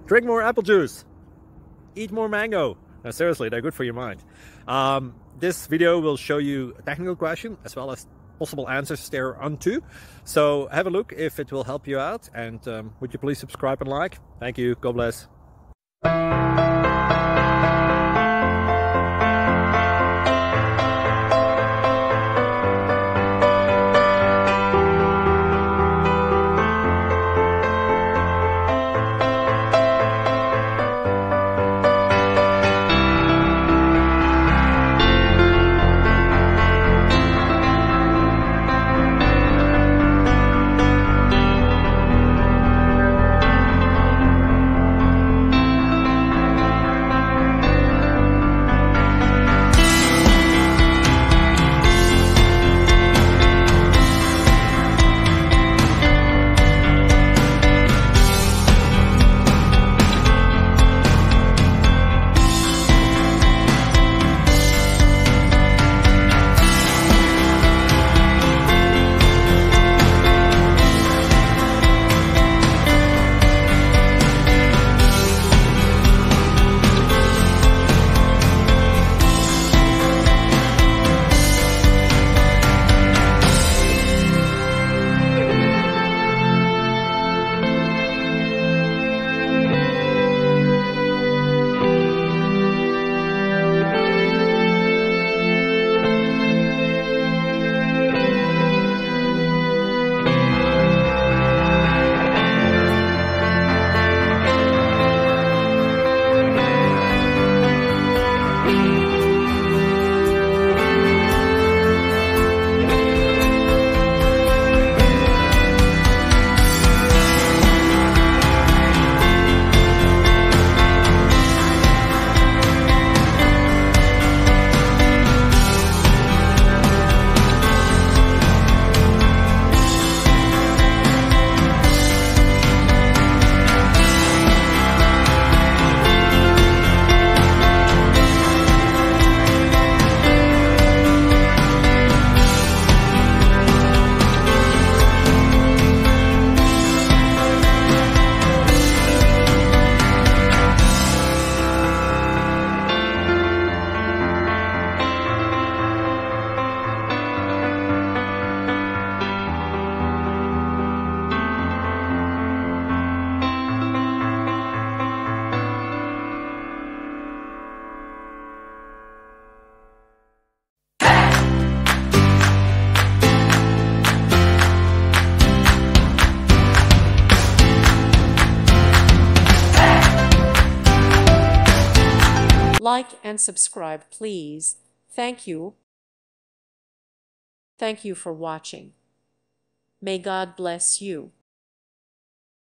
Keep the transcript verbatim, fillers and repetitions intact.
Drink more apple juice. Eat more mango. No, seriously, they're good for your mind. Um, this video will show you a technical question as well as possible answers thereunto. So have a look if it will help you out, and um, would you please subscribe and like? Thank you. God bless. Like and subscribe, please. Thank you. Thank you for watching. May God bless you.